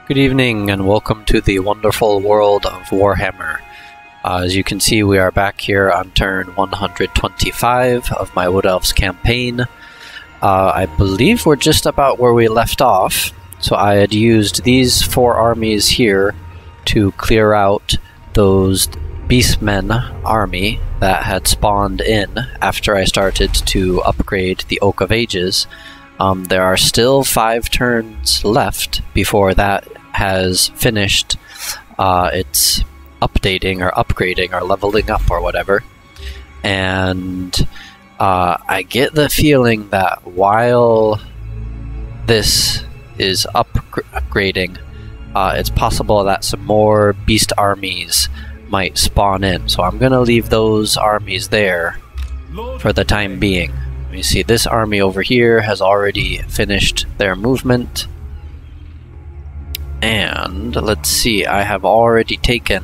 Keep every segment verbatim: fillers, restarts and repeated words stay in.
Good evening and welcome to the wonderful world of Warhammer. Uh, as you can see, we are back here on turn one hundred twenty-five of my Wood Elves campaign. Uh, I believe we're just about where we left off, so I had used these four armies here to clear out those Beastmen army that had spawned in after I started to upgrade the Oak of Ages. Um, there are still five turns left before that has finished uh, its updating or upgrading or leveling up or whatever. And uh, I get the feeling that while this is upgrading, uh, it's possible that some more beast armies might spawn in. So I'm going to leave those armies there for the time being. You see, this army over here has already finished their movement. And let's see, I have already taken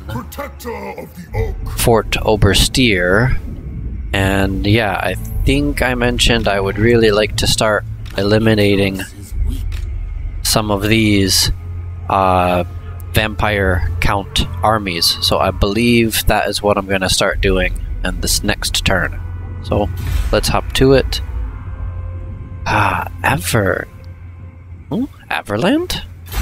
Fort Oberstier. And yeah, I think I mentioned I would really like to start eliminating some of these uh, vampire count armies. So I believe that is what I'm going to start doing in this next turn. So let's hop to it. Ah, Aver... Oh, Averland?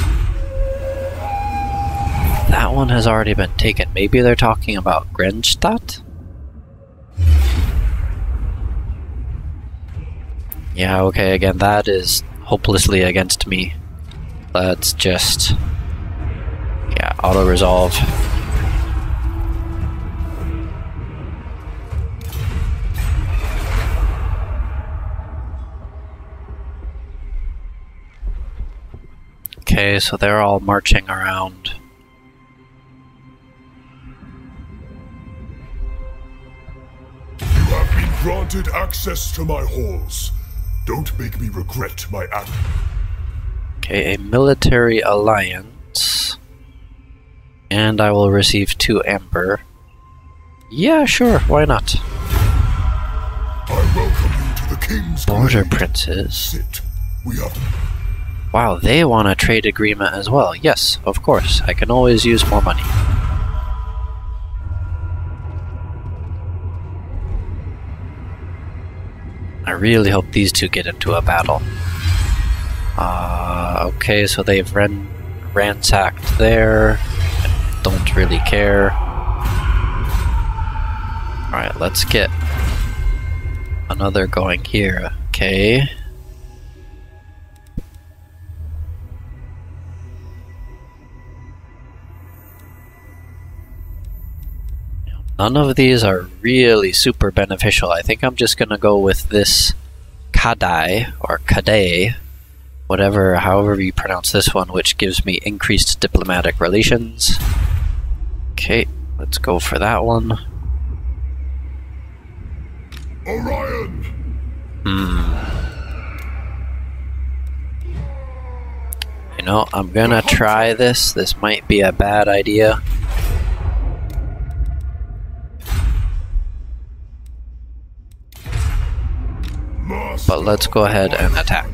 That one has already been taken. Maybe they're talking about Grenstadt? Yeah, okay, again, that is hopelessly against me. Let's just... yeah, auto-resolve. Okay, so they're all marching around. You have been granted access to my halls. Don't make me regret my act. Okay, a military alliance. And I will receive two amber. Yeah, sure, why not? I welcome you to the King's Border Glade. princes. Sit. We have... Wow, they want a trade agreement as well. Yes, of course. I can always use more money. I really hope these two get into a battle. Uh, okay, so they've ran ransacked there. I don't really care. Alright, let's get another going here. Okay. None of these are really super beneficial. I think I'm just gonna go with this Kadai, or Kadai, whatever, however you pronounce this one, which gives me increased diplomatic relations. Okay, let's go for that one. Orion! Hmm. You know, I'm gonna try this. This might be a bad idea. But let's go ahead and attack.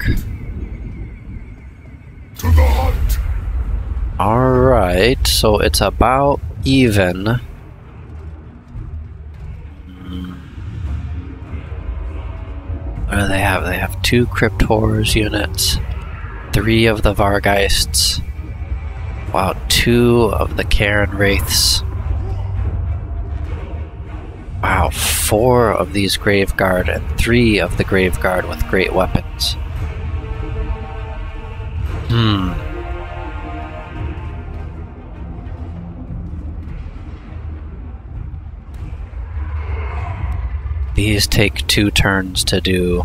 To the hunt! Alright, so it's about even. What do they have? They have two Crypt Horrors units, three of the Vargeists, wow, two of the Karen Wraiths. Wow, four of these Graveguard and three of the Graveguard with great weapons. Hmm. These take two turns to do.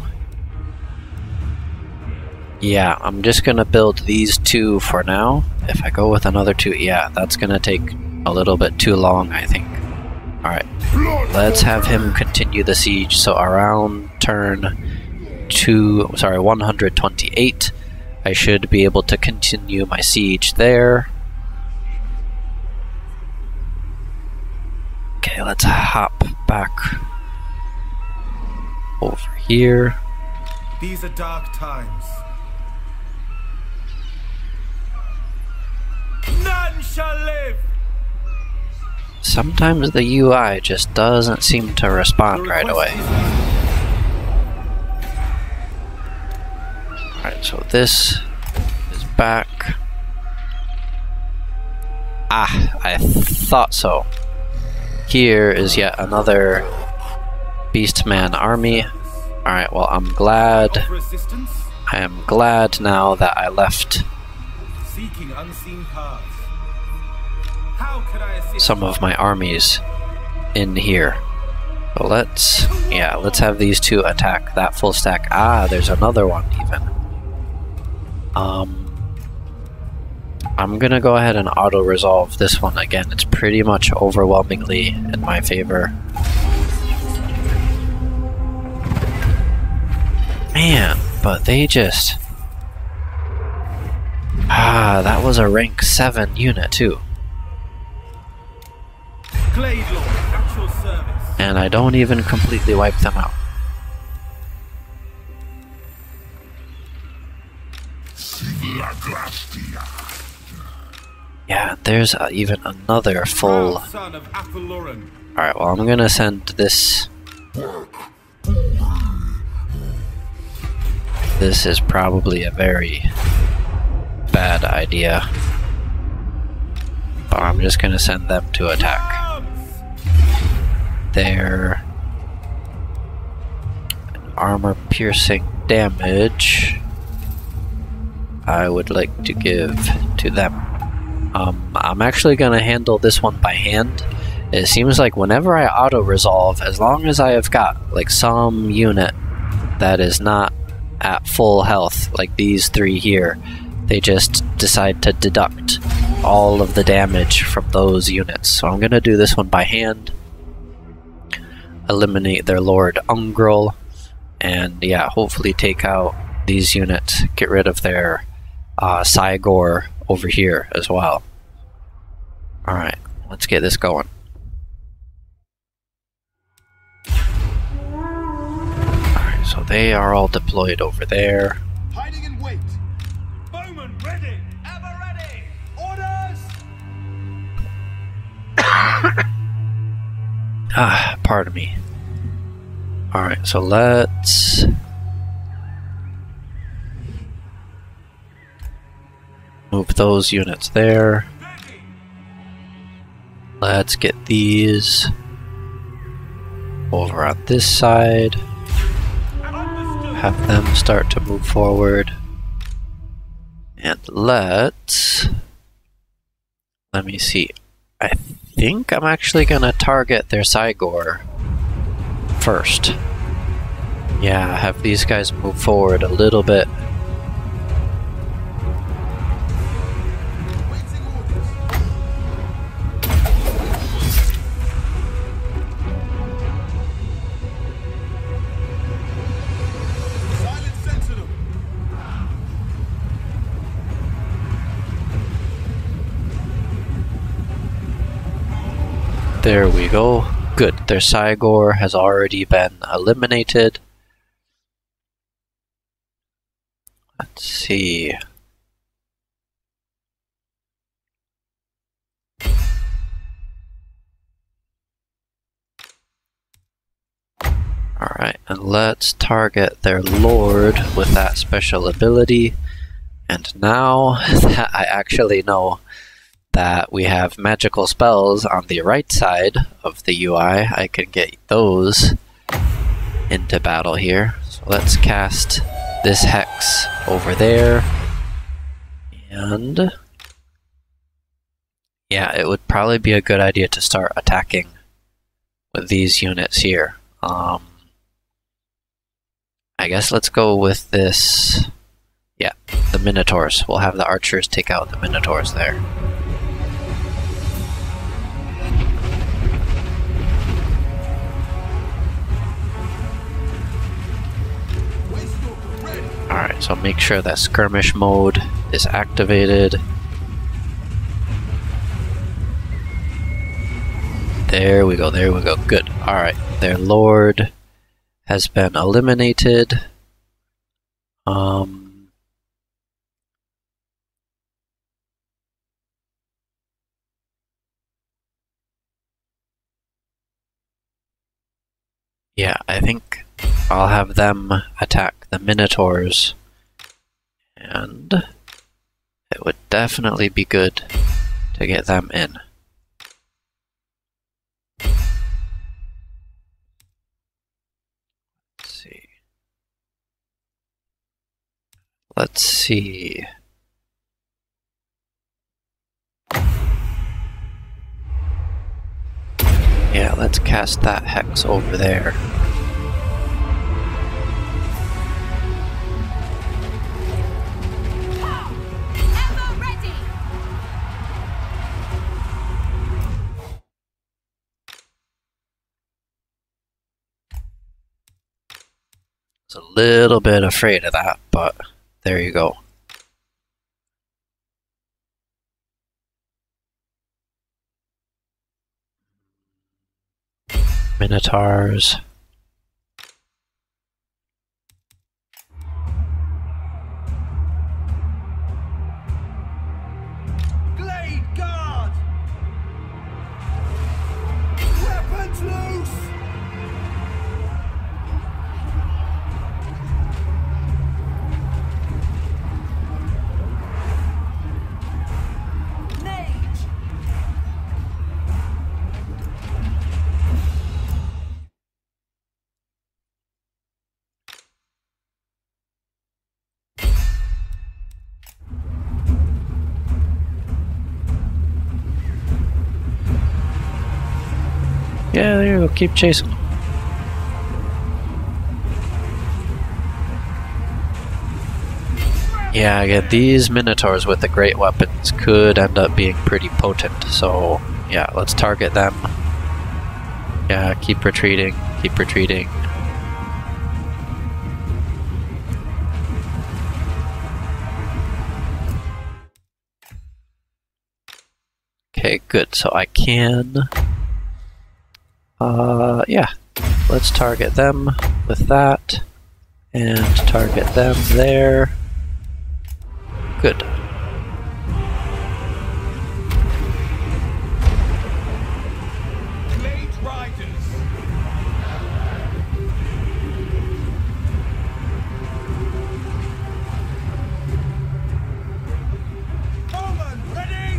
Yeah, I'm just gonna build these two for now. If I go with another two, yeah, that's gonna take a little bit too long, I think. Alright, let's have him continue the siege. So around turn two, sorry, one hundred twenty-eight, I should be able to continue my siege there. Okay, let's hop back over here. These are dark times. shall live. Sometimes the U I just doesn't seem to respond right away. Alright, so this is back. Ah, I thought so. Here is yet another Beastman army. Alright, well, I'm glad. I am glad now that I left Seeking unseen paths. How could I assist some of my armies in here. So let's, yeah, let's have these two attack that full stack. Ah, there's another one even. Um, I'm gonna go ahead and auto-resolve this one again. It's pretty much overwhelmingly in my favor. Man, but they just... Ah, that was a rank seven unit too. Glade Lord, at your service. And I don't even completely wipe them out. Yeah, there's uh, even another full... Son of Apolloran. Alright, well, I'm gonna send this... This is probably a very bad idea. But I'm just gonna send them to attack. Their armor-piercing damage I would like to give to them. Um, I'm actually gonna handle this one by hand. It seems like whenever I auto-resolve, as long as I have got like some unit that is not at full health, like these three here, they just decide to deduct all of the damage from those units. So I'm gonna do this one by hand. Eliminate their Lord Ungrel, and yeah, hopefully take out these units, get rid of their uh, Cygor over here as well. Alright, let's get this going. Alright, so they are all deployed over there. Hiding in wait. Bowman ready. Ever ready. Orders. Ah, pardon me. Alright, so let's... move those units there. Let's get these over on this side. Have them start to move forward. And let's... Let me see. I think I'm actually gonna target their Cygor first. Yeah, have these guys move forward a little bit. There we go. Good. Their Cygor has already been eliminated. Let's see. Alright, and let's target their Lord with that special ability. And now that I actually know that we have magical spells on the right side of the U I, I can get those into battle here. So let's cast this Hex over there. And yeah, it would probably be a good idea to start attacking with these units here. Um, I guess let's go with this. Yeah, the Minotaurs. We'll have the archers take out the Minotaurs there. Alright, so make sure that skirmish mode is activated. There we go, there we go, good. Alright, their Lord has been eliminated. Um, Yeah, I think I'll have them attack the Minotaurs, and it would definitely be good to get them in. Let's see. Let's see. Yeah, let's cast that hex over there. Ever ready. I was a little bit afraid of that, but there you go. Minotaurs. Glade guard! Weapons loose! Mage! Yeah, there you go. Keep chasing them. Yeah, again, these Minotaurs with the great weapons could end up being pretty potent, so yeah, let's target them. Yeah, keep retreating, keep retreating. Okay, good, so I can... Uh, yeah, let's target them with that, and target them there. Good. Glade riders! Coleman, ready?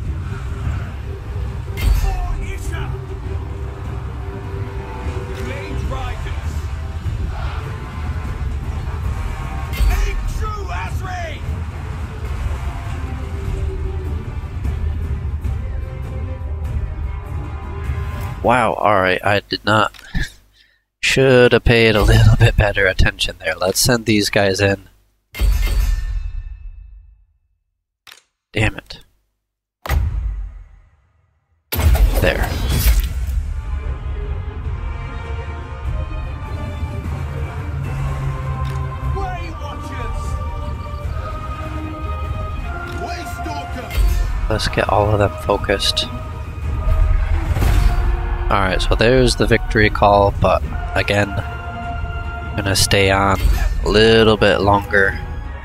For Isha! Glade riders! Aim true, Asri! Wow, alright, I did not... Should have paid a little bit better attention there. Let's send these guys in. Damn it. There. Way watchers! Way stalkers! Let's get all of them focused. Alright, so there's the victory call, but again, I'm gonna stay on a little bit longer.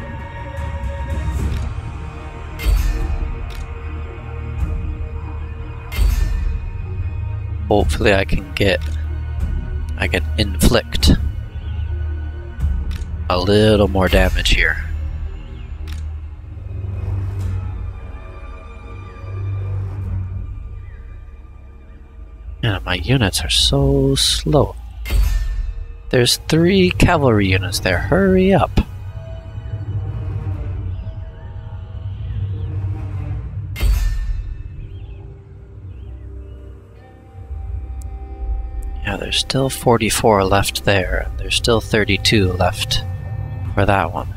Hopefully I can get, I can inflict a little more damage here. Yeah, my units are so slow. There's three cavalry units there. Hurry up. Yeah, there's still forty-four left there, and there's still thirty-two left for that one.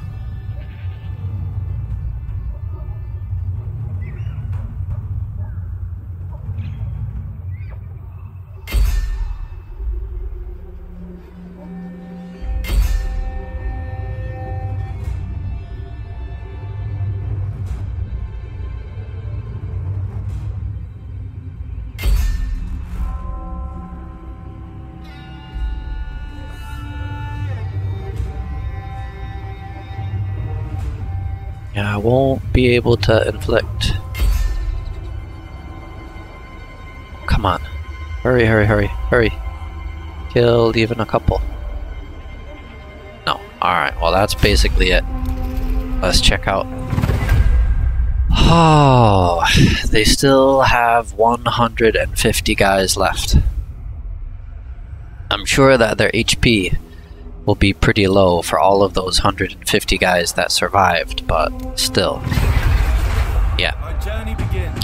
Yeah, I won't be able to inflict. Come on. Hurry, hurry, hurry, hurry. Killed even a couple. No. Alright, well that's basically it. Let's check out. Oh, they still have one hundred fifty guys left. I'm sure that their H P will be pretty low for all of those one hundred fifty guys that survived, but still. Yeah. My journey begins.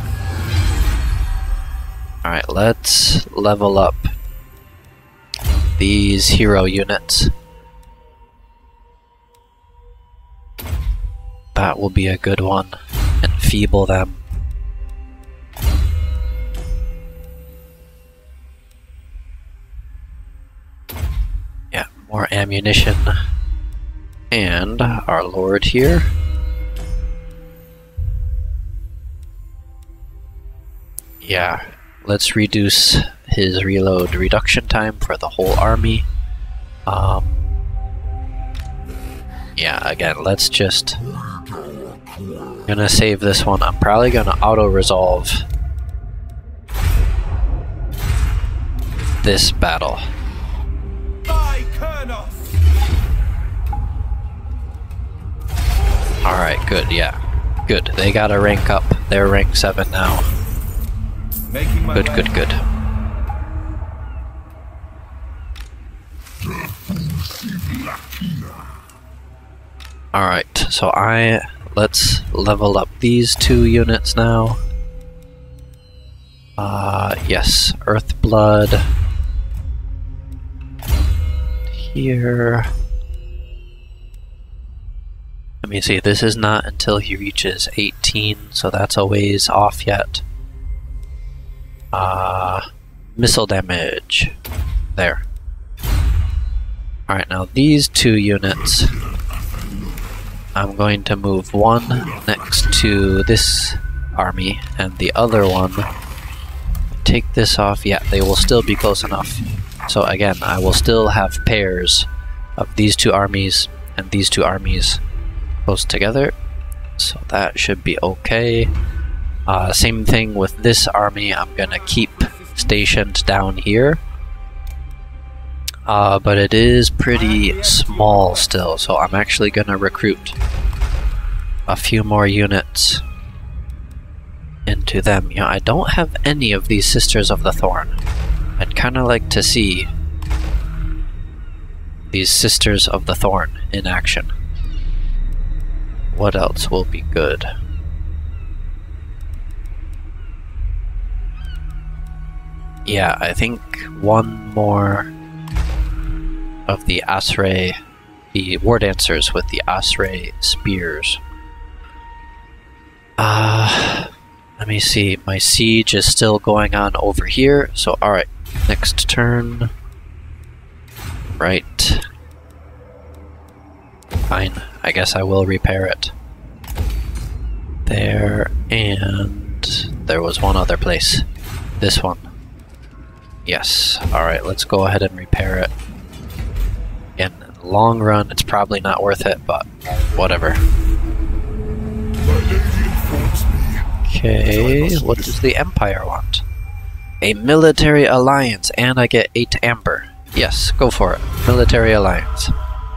Alright, let's level up these hero units. That will be a good one. Enfeeble them. Yeah, more ammunition. And our lord here. Yeah, let's reduce his reload reduction time for the whole army. Um, yeah, again, let's just... I'm gonna save this one. I'm probably gonna auto-resolve this battle. Alright, good, yeah. Good, they gotta rank up. They're rank seven now. Good, good, good. Alright, so I... Let's level up these two units now. Uh, yes, Earthblood. Here. Let me see, this is not until he reaches eighteen, so that's a ways off yet. Uh, missile damage. There. Alright, now these two units, I'm going to move one next to this army, and the other one, take this off. Yeah, they will still be close enough. So again, I will still have pairs of these two armies and these two armies close together. So that should be okay. Uh, same thing with this army, I'm gonna keep stationed down here. Uh, but it is pretty small still, so I'm actually gonna recruit a few more units into them. You know, I don't have any of these Sisters of the Thorn. I'd kinda like to see these Sisters of the Thorn in action. What else will be good? Yeah, I think one more of the Asray, the War Dancers with the Asray spears. Uh, let me see, my siege is still going on over here, so alright, next turn. Right. Fine, I guess I will repair it. There, and there was one other place. This one. Yes, alright, let's go ahead and repair it. In the long run, it's probably not worth it, but whatever. Okay, what does the Empire want? A military alliance, and I get eight amber. Yes, go for it. Military alliance.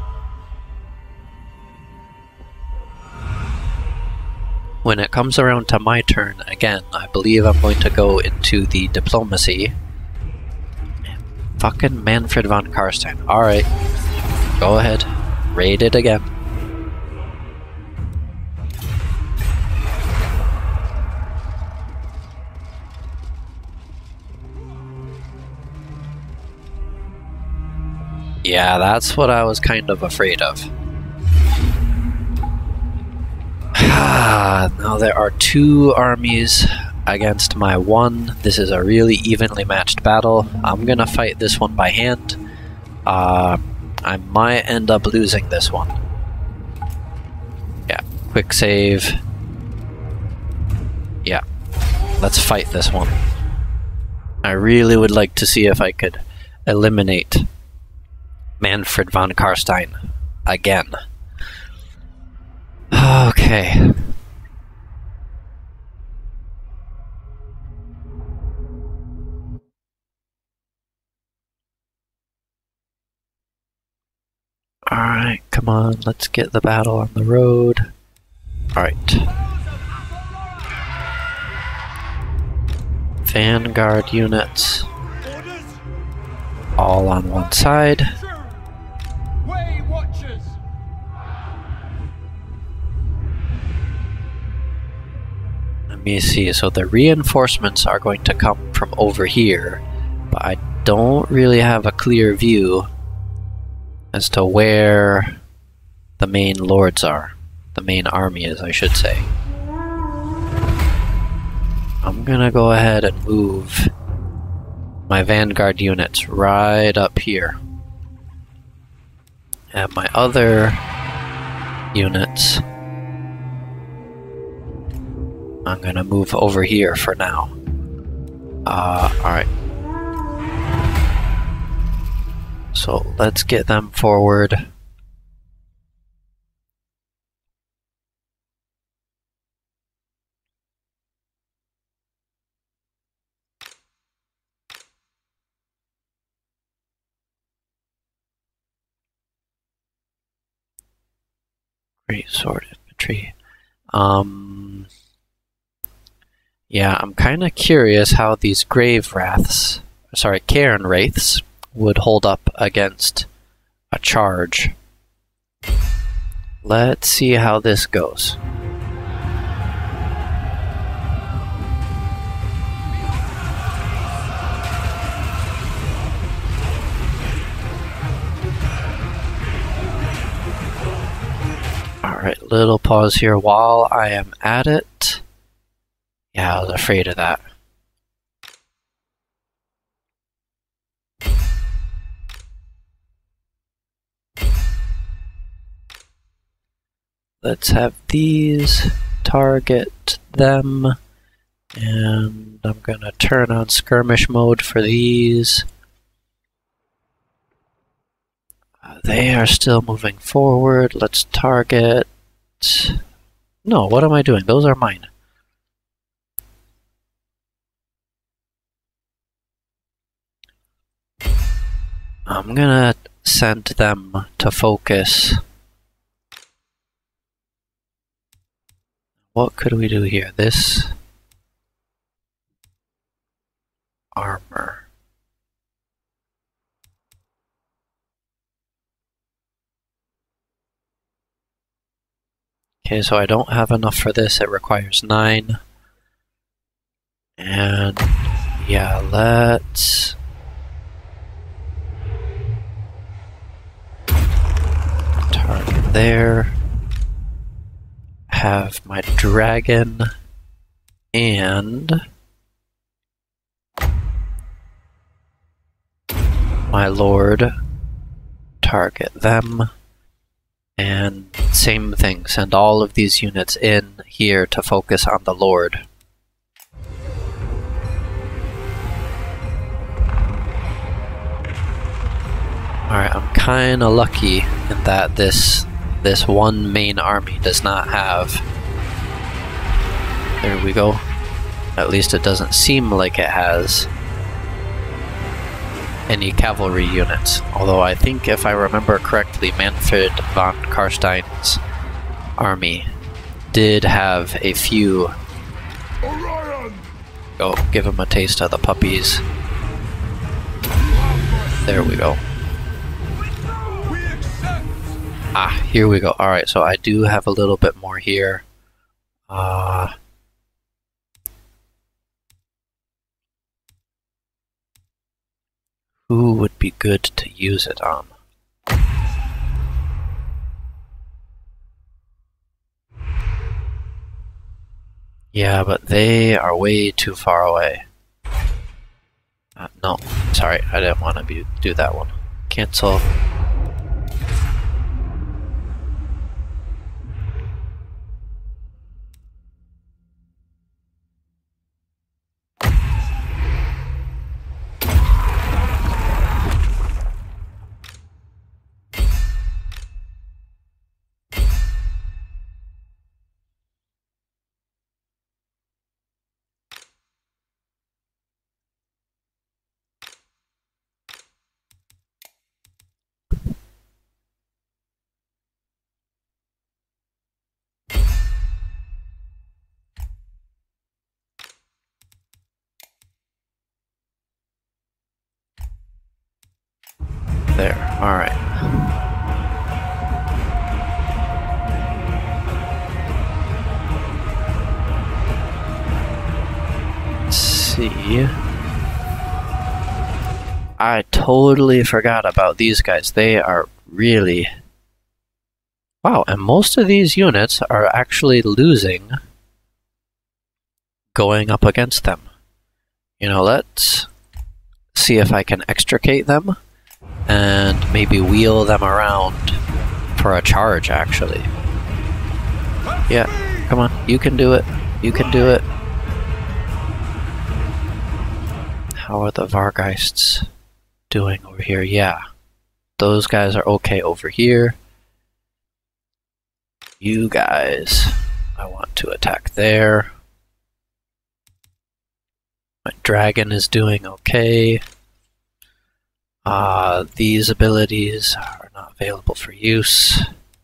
When it comes around to my turn, again, I believe I'm going to go into the diplomacy. Fucking Manfred von Karstein. Alright. Go ahead. Raid it again. Yeah, that's what I was kind of afraid of. Now there are two armies against my one. This is a really evenly matched battle. I'm gonna fight this one by hand. Uh, I might end up losing this one. Yeah, quick save. Yeah, let's fight this one. I really would like to see if I could eliminate Manfred von Karstein again. Okay. Come on, let's get the battle on the road. Alright. Vanguard units. All on one side. Way watchers. Let me see, so the reinforcements are going to come from over here, but I don't really have a clear view as to where the main lords are. The main army is, I should say. I'm gonna go ahead and move my vanguard units right up here. And my other units, I'm gonna move over here for now. Uh, alright. So let's get them forward. Great sword infantry. Um, yeah, I'm kind of curious how these grave wraiths, sorry, cairn wraiths, would hold up against a charge. Let's see how this goes. Alright, little pause here while I am at it. Yeah, I was afraid of that. Let's have these target them, and I'm gonna turn on skirmish mode for these. Uh, they are still moving forward. Let's target... No, what am I doing? Those are mine. I'm gonna send them to focus. What could we do here? This armor. Okay, so I don't have enough for this. It requires nine. And yeah, let's target there. Have my dragon and my lord target them. And same thing, send all of these units in here to focus on the lord. Alright, I'm kinda lucky in that this this one main army does not have... There we go. At least it doesn't seem like it has any cavalry units. Although I think if I remember correctly, Manfred von Karstein's army did have a few. Go, give him a taste of the puppies. There we go. Ah, here we go. Alright, so I do have a little bit more here. Uh, who would be good to use it on? Yeah, but they are way too far away. Uh, no, sorry, I didn't want to be, do that one. Cancel. Alright. Let's see. I totally forgot about these guys. They are really... Wow, and most of these units are actually losing going up against them. You know, let's see if I can extricate them and maybe wheel them around for a charge, actually. Yeah, come on, you can do it. You can do it. How are the Vargeists doing over here? Yeah, those guys are okay over here. You guys, I want to attack there. My dragon is doing okay. Uh, these abilities are not available for use.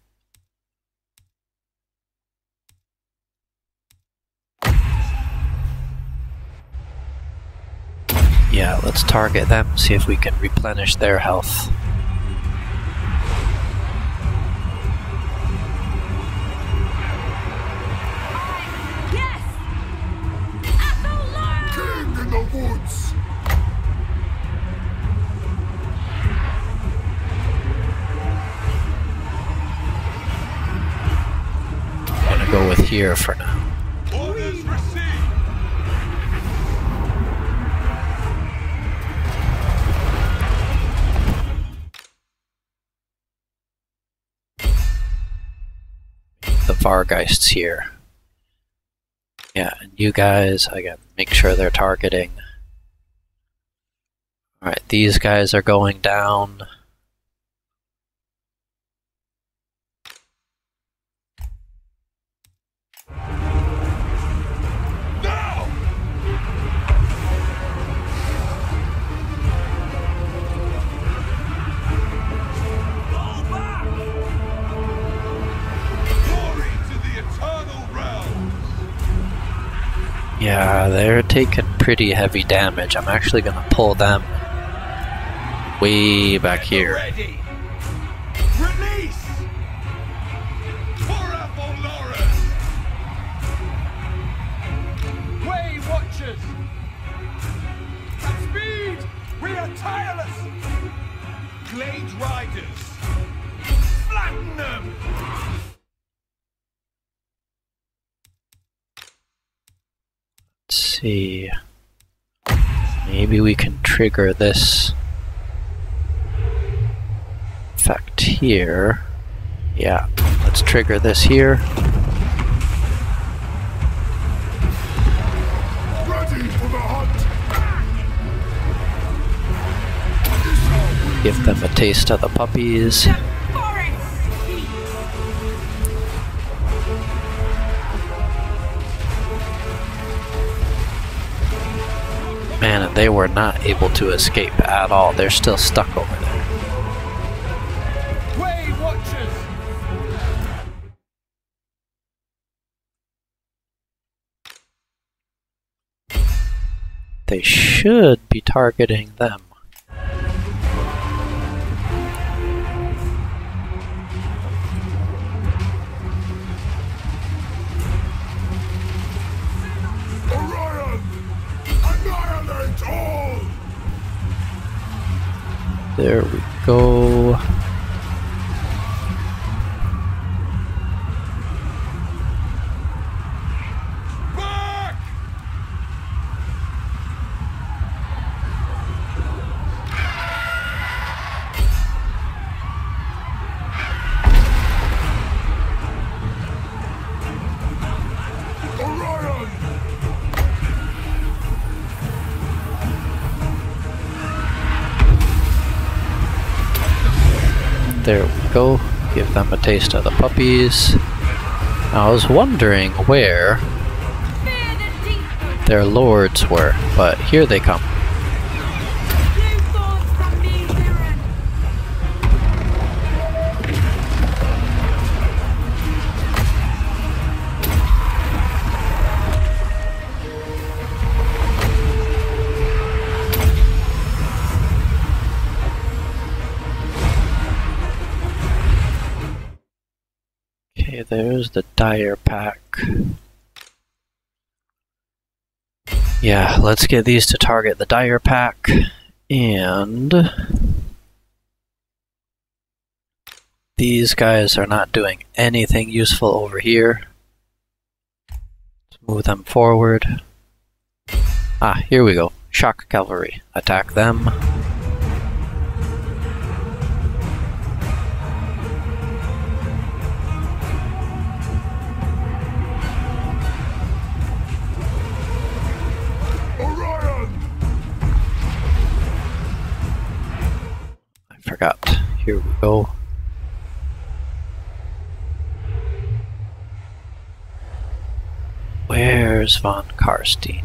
Yeah, let's target them, see if we can replenish their health. Woods. I'm gonna go with here for now. Orders received. The Vargeists here. Yeah, and you guys, again, make sure they're targeting. Alright, these guys are going down. Now! Fall back! Glory to the eternal realm! Yeah, they're taking pretty heavy damage. I'm actually gonna pull them way back here. Ready! Release! For Apollorus! Way Watchers! At speed! We are tireless! Glade Riders! Flatten them! Let's see. Maybe we can trigger this effect here. Yeah, let's trigger this here. Ready for the hunt. Give them a taste of the puppies. Man, and they were not able to escape at all. They're still stuck over there. Way Watchers! They should be targeting them. Orion! Annihilate all! There we go. Back! Orion! There we go. Give them a taste of the puppies. I was wondering where Fear the deep. their lords were, but here they come. You thoughts from me, Viren. there's the dire pack. Yeah, let's get these to target the dire pack, and these guys are not doing anything useful over here. Let's move them forward. Ah, here we go. Shock cavalry. Attack them. I forgot. Here we go. Where's von Karstein?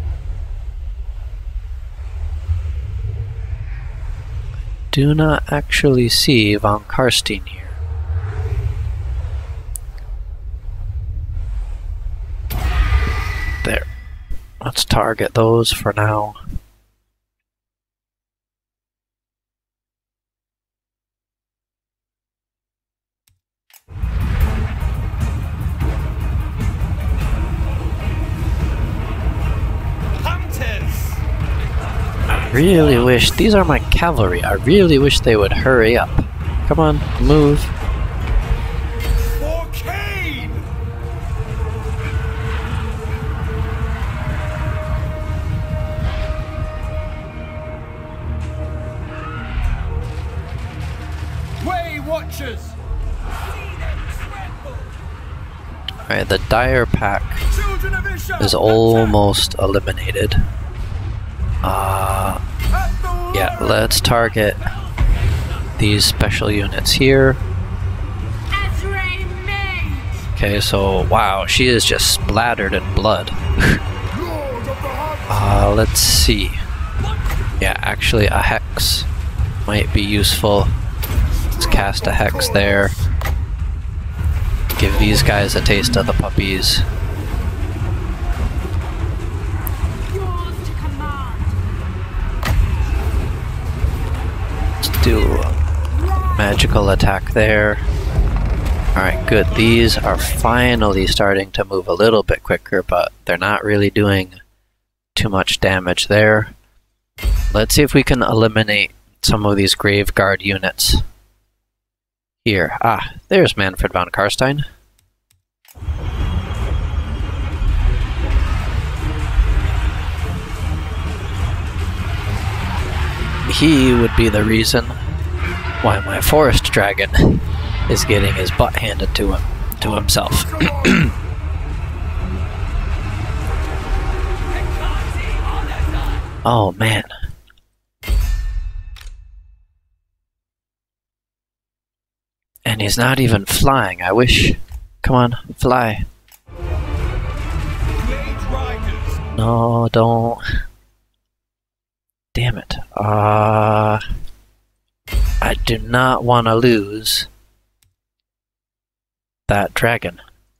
Do not actually see von Karstein here. There. Let's target those for now. I really wish, these are my cavalry, I really wish they would hurry up. Come on, move. For Cain! Way Watchers! See them tremble! Alright, the dire pack Children of Israel, is almost eliminated. Uh, yeah, let's target these special units here. Okay, so wow, she is just splattered in blood. uh, let's see. Yeah, actually a hex might be useful. Let's cast a hex there. Give these guys a taste of the puppies. Do a magical attack there. Alright, good. These are finally starting to move a little bit quicker, but they're not really doing too much damage there. Let's see if we can eliminate some of these Grave Guard units. Here. Ah, there's Manfred von Karstein. He would be the reason why my forest dragon is getting his butt handed to him, to himself. Oh man. And he's not even flying. I wish. Come on, fly. No, don't. Damn it. Uh, I do not want to lose that dragon.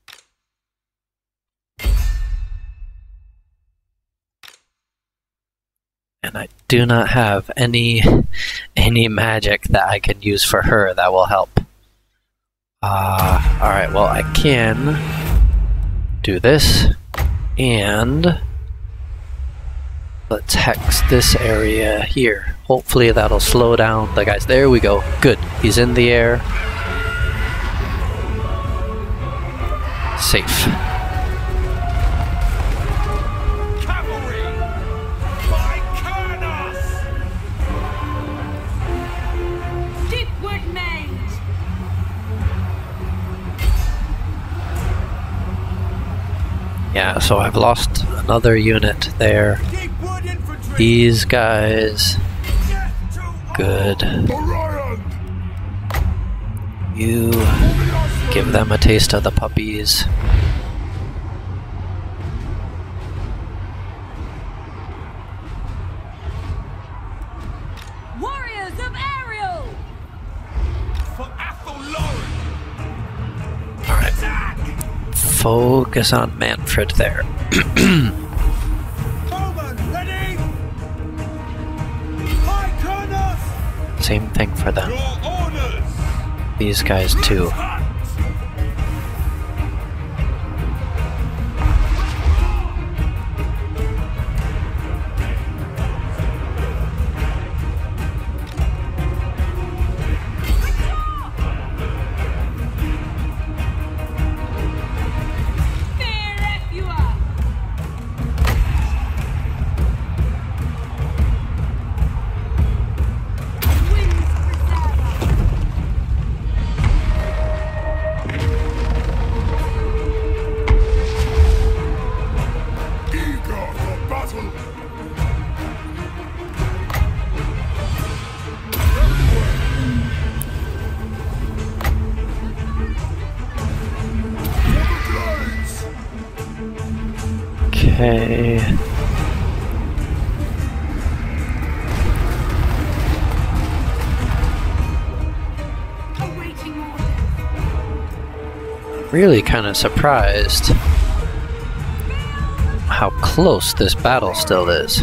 And I do not have any any magic that I can use for her that will help. Uh, alright, well I can do this, and let's hex this area here. Hopefully that'll slow down the guys. There we go. Good. He's in the air. Safe. Cavalry! By Kurnos! Deepwood mage! Yeah, so I've lost another unit there. Deepwood infantry! These guys. Death to Good. Orion! You give them a taste of the puppies. Warriors of Ariel! For Athelloren! Alright. Focus on Manfred there. Bowman, ready? By Kurnos! Same thing for them. Your orders! These guys too. Okay. Awaiting orders. Really kind of surprised how close this battle still is.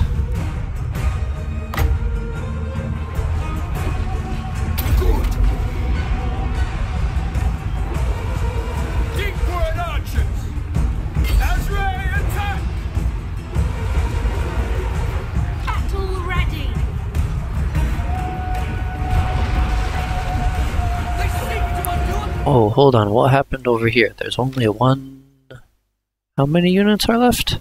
Deep-word archers! Azrael, attack! Battle ready. They seek to undo us! Oh, hold on, what happened over here? There's only one... How many units are left?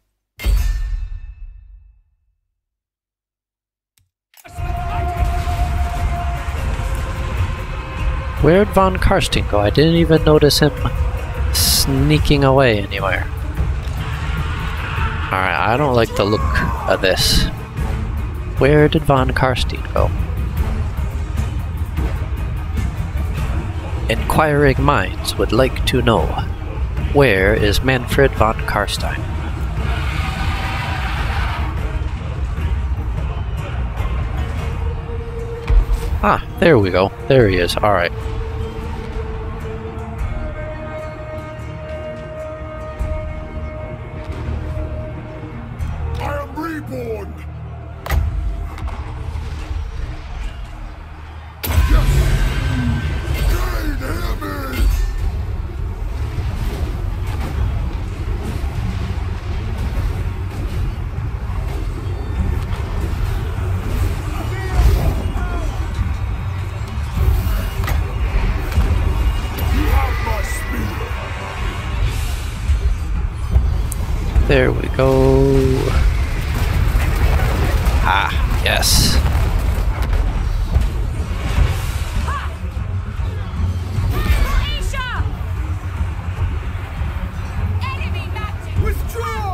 Where'd Von Karstein go? I didn't even notice him sneaking away anywhere. Alright, I don't like the look of this. Where did Von Karstein go? Inquiring minds would like to know, where is Manfred von Karstein? Ah, there we go. There he is. Alright. I am reborn! Yes! Gain, hear me! You have my spear! There we go. Ah, yes. Aisha! Enemy mounted. Withdraw!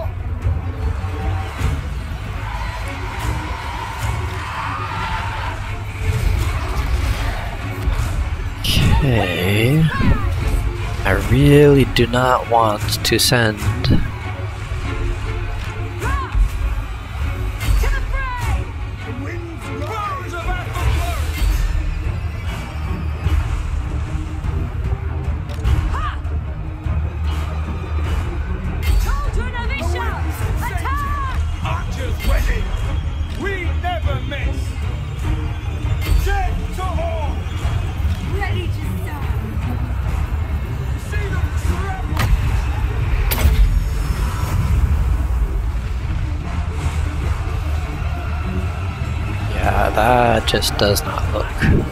Okay. I really do not want to send To the fray! The winds rise of Athelflaed! Children of Isha! Attack! Archers ready! We never miss! Set to horn! Ready to serve. See them tremble! Yeah, that just does not look.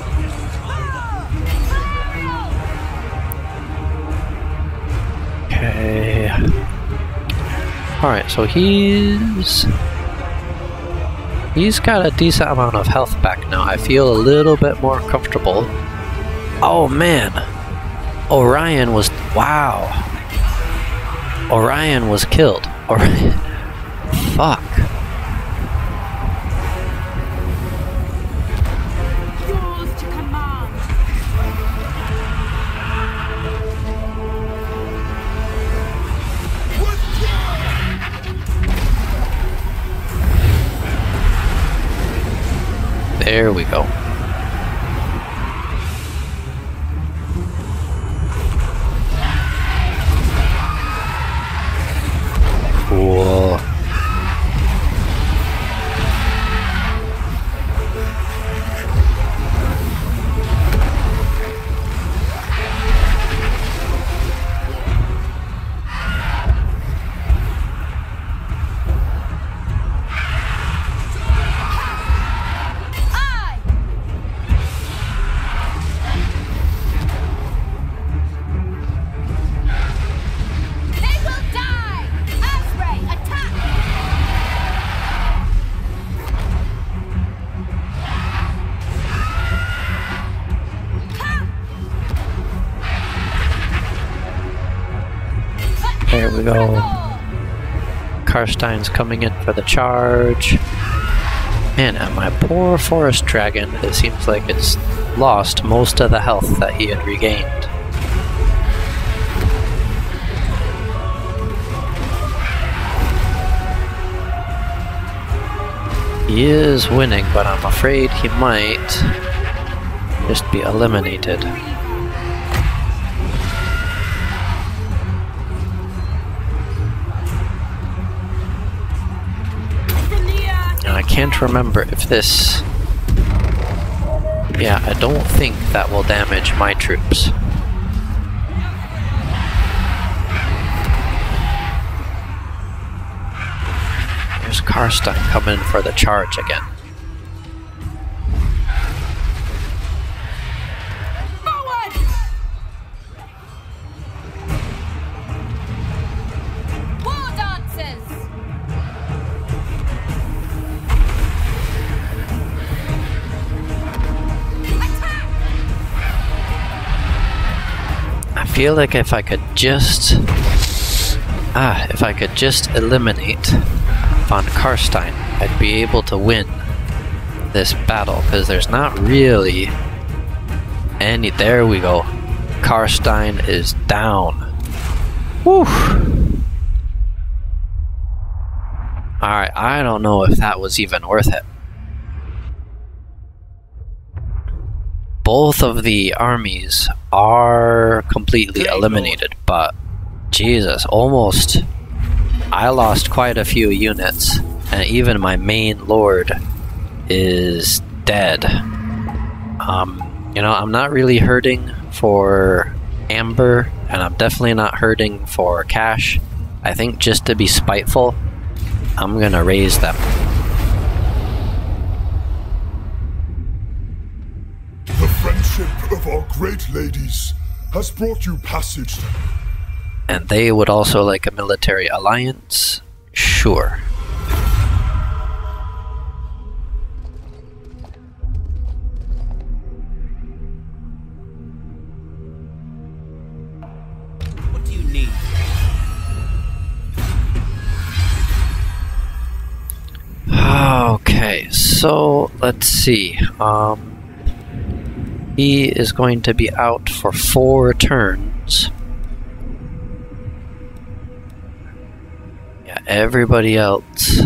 Okay. Alright, so he's... He's got a decent amount of health back now. I feel a little bit more comfortable. Oh man! Orion was... Wow! Orion was killed. Orion... Fuck. Yours to command. There we go. Cool. I! They will die! Azrael, attack! There we go. Karstein's coming in for the charge. Man, and my poor forest dragon, it seems like it's lost most of the health that he had regained. He is winning, but I'm afraid he might just be eliminated. And I can't remember if this... Yeah, I don't think that will damage my troops. There's Karstein coming for the charge again. Forward! War dancers! Attack! I feel like if I could just... Ah, if I could just eliminate von Karstein, I'd be able to win this battle, because there's not really any... There we go. Karstein is down. Whew. Alright, I don't know if that was even worth it. Both of the armies are completely eliminated, but Jesus, almost... I lost quite a few units, and even my main lord is dead. Um, you know, I'm not really hurting for Amber, and I'm definitely not hurting for cash. I think just to be spiteful, I'm gonna raise them. The friendship of our great ladies has brought you passage. And they would also like a military alliance? Sure. What do you need? Okay, so let's see. Um, he is going to be out for four turns. Yeah, everybody else.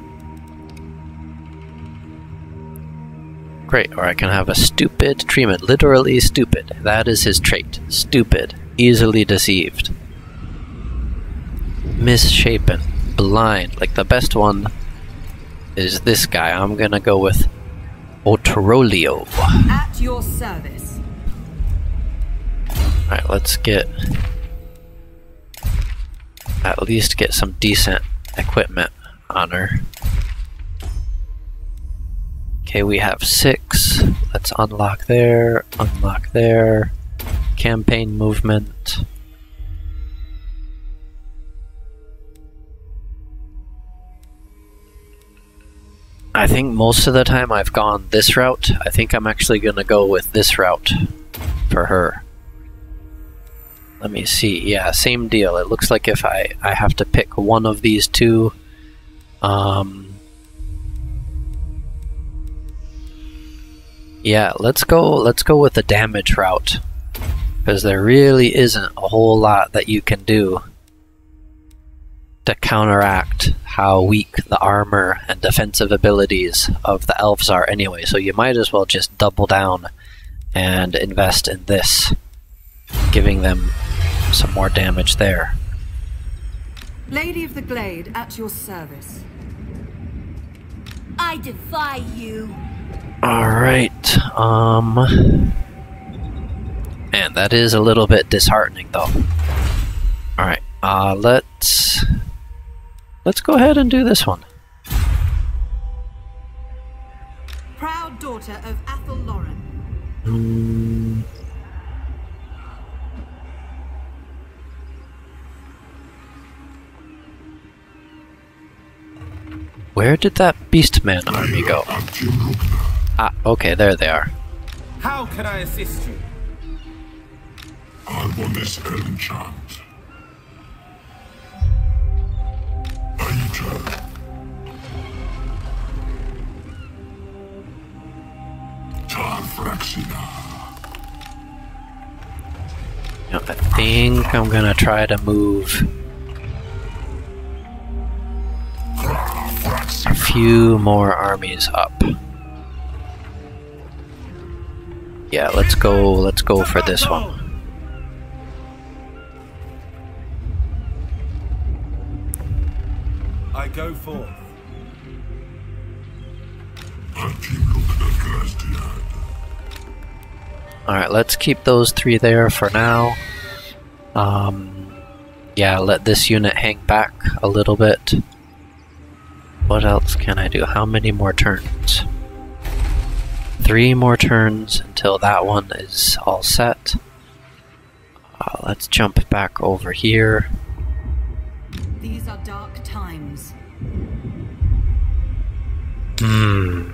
Great, or I can have a stupid treatment. Literally stupid. That is his trait. Stupid. Easily deceived. Misshapen. Blind. Like the best one is this guy. I'm gonna go with Otrolio. At your service. Alright, let's get... at least get some decent equipment on her. Okay, we have six. Let's unlock there, unlock there. Campaign movement. I think most of the time I've gone this route. I think I'm actually gonna go with this route for her. Let me see. Yeah, same deal. It looks like if I, I have to pick one of these two. Um, yeah, let's go let's go with the damage route. Because there really isn't a whole lot that you can do to counteract how weak the armor and defensive abilities of the elves are anyway. So you might as well just double down and invest in this, giving them some more damage there. Lady of the Glade, at your service. I defy you. Alright, um... man, that is a little bit disheartening though. Alright, uh, let's... let's go ahead and do this one. Proud daughter of Athel Lauren. Hmm... Where did that Beastman army go? Ah, okay, there they are. How can I assist you? Albones enchant. Aita. Tarfraxina. You know, I think I'm gonna try to move a few more armies up. Yeah, let's go, let's go for this one. I go forth. Alright, let's keep those three there for now. Um, yeah, let this unit hang back a little bit. What else can I do? How many more turns? Three more turns until that one is all set. Uh, let's jump back over here. These are dark times. Hmm.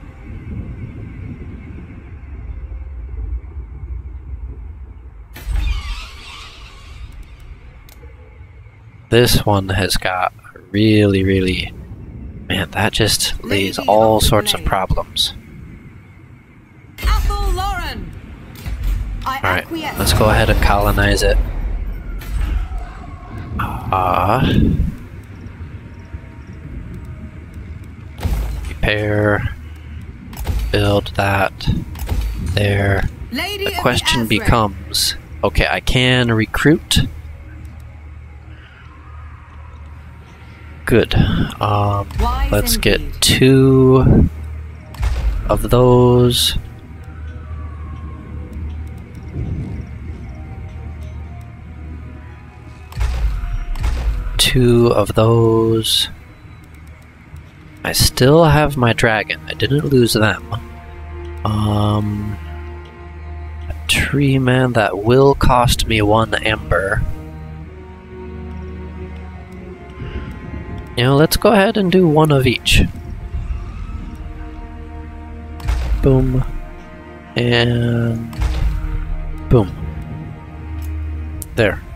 This one has got really, really... Man, that just lays all sorts of problems. Alright, let's go ahead and colonize it. Ah. Uh, repair. Build that. There. The question becomes... Okay, I can recruit. Good. Um, let's get two of those. Two of those. I still have my dragon. I didn't lose them. Um, a tree man that will cost me one amber. You know, let's go ahead and do one of each. Boom. And... boom. There.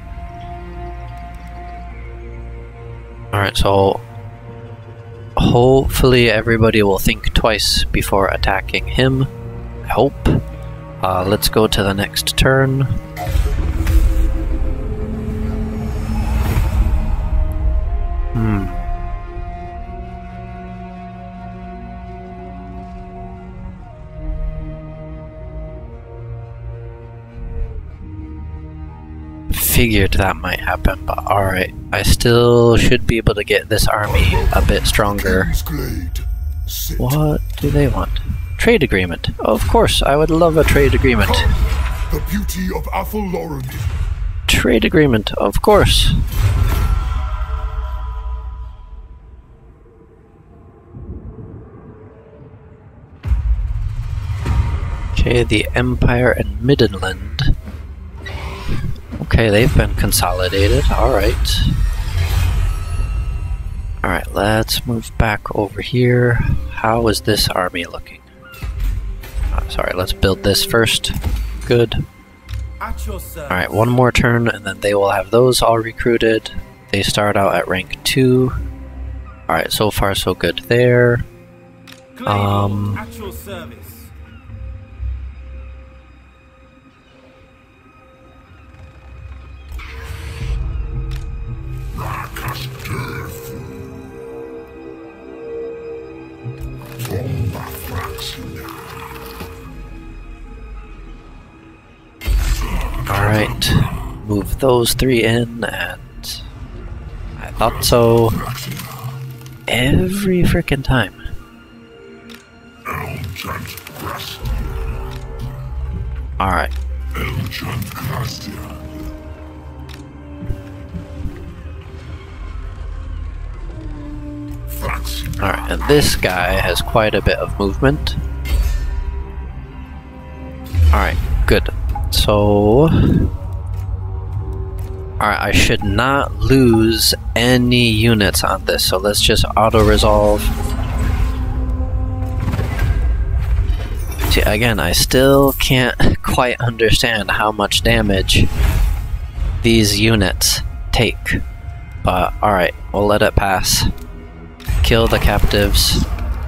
Alright, so... hopefully everybody will think twice before attacking him. I hope. Uh, let's go to the next turn. Hmm. Figured that might happen, but alright. I still should be able to get this army a bit stronger. What do they want? Trade agreement. Of course, I would love a trade agreement. The beauty of Athelloren. Trade agreement, of course. Okay, the Empire and Middenland. Okay, they've been consolidated. Alright. Alright, let's move back over here. How is this army looking? Oh, sorry, let's build this first. Good. Alright, one more turn and then they will have those all recruited. They start out at rank two. Alright, so far so good there. Um... Alright, move those three in, and I thought so every frickin' time. Alright. Alright, and this guy has quite a bit of movement. Alright, good. So... Alright, I should not lose any units on this, so let's just auto-resolve. See, again, I still can't quite understand how much damage these units take. But, alright, we'll let it pass. Kill the captives.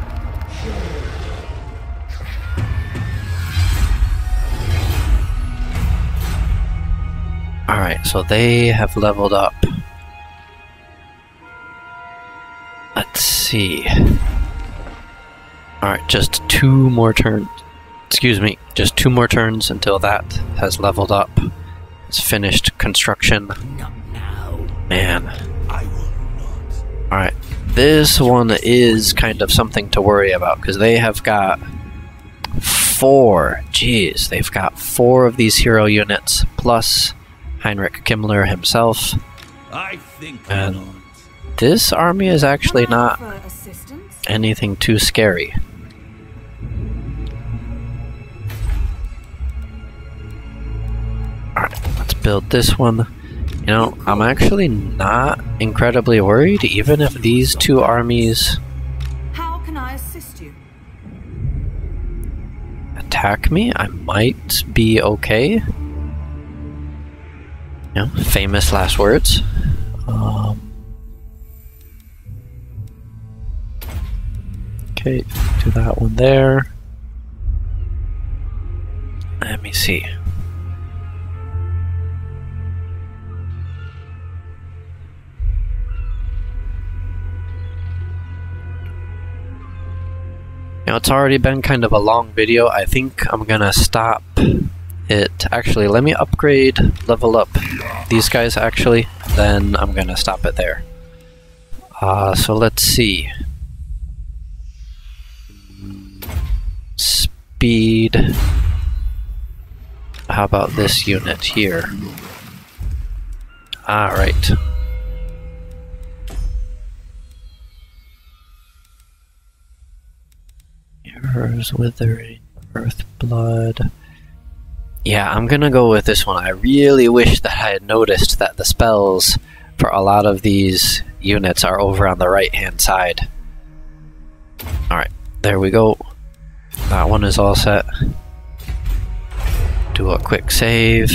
Alright, so they have leveled up. Let's see. Alright, just two more turns. Excuse me, just two more turns until that has leveled up. It's finished construction. Not now. Man. I will not. Alright, this one is kind of something to worry about because they have got four. Jeez, they've got four of these hero units plus Heinrich Himmler himself. I think And not. this army is actually Can I not offer assistance? anything too scary. Alright, let's build this one. You know, I'm actually not incredibly worried, even if these two armies How can I assist you? attack me. I might be okay. You know, famous last words. Um, okay, do that one there. Let me see. You know, it's already been kind of a long video. I think I'm gonna stop it. Actually, let me upgrade, level up these guys actually, then I'm gonna stop it there. Uh, so let's see. Speed. How about this unit here? Alright. Yours Withering, Earth Blood. Yeah, I'm gonna go with this one. I really wish that I had noticed that the spells for a lot of these units are over on the right hand side. Alright, there we go. That one is all set. Do a quick save.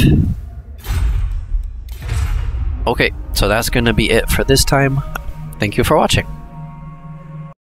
Okay, so that's gonna be it for this time. Thank you for watching.